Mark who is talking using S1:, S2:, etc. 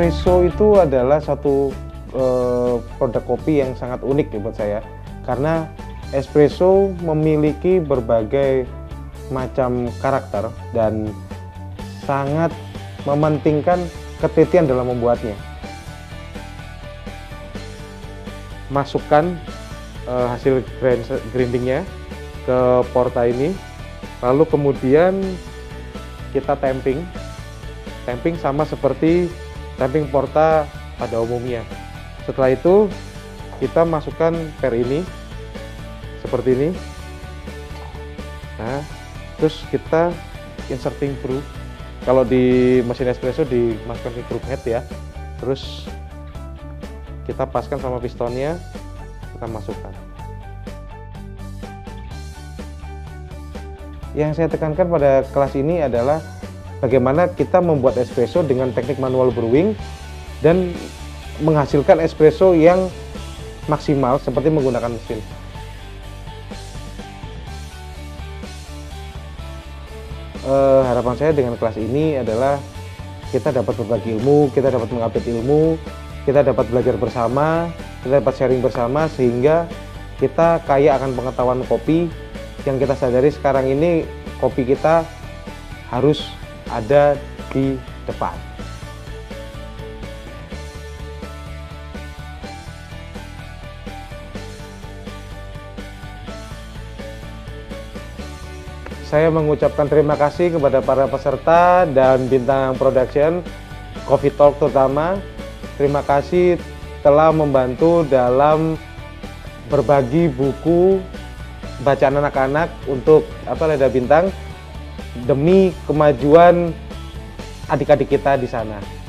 S1: espresso itu adalah satu produk kopi yang sangat unik ya buat saya, karena espresso memiliki berbagai macam karakter dan sangat mementingkan ketelitian dalam membuatnya. Masukkan hasil grindingnya ke porta ini, lalu kemudian kita tamping sama seperti tamping porta pada umumnya. Setelah itu kita masukkan per ini seperti ini. Nah, terus kita inserting brew. Kalau di mesin espresso dimasukkan ke group head ya. Terus kita paskan sama pistonnya, kita masukkan. Yang saya tekankan pada kelas ini adalah bagaimana kita membuat espresso dengan teknik manual brewing dan menghasilkan espresso yang maksimal seperti menggunakan mesin. Harapan saya dengan kelas ini adalah kita dapat berbagi ilmu, kita dapat mengupdate ilmu, kita dapat belajar bersama, kita dapat sharing bersama, sehingga kita kaya akan pengetahuan kopi. Yang kita sadari sekarang ini, kopi kita harus ada di depan. Saya mengucapkan terima kasih kepada para peserta dan bintang production, Coffee Talk terutama. Terima kasih telah membantu dalam berbagi buku bacaan anak-anak untuk Leda Bintang demi kemajuan adik-adik kita di sana.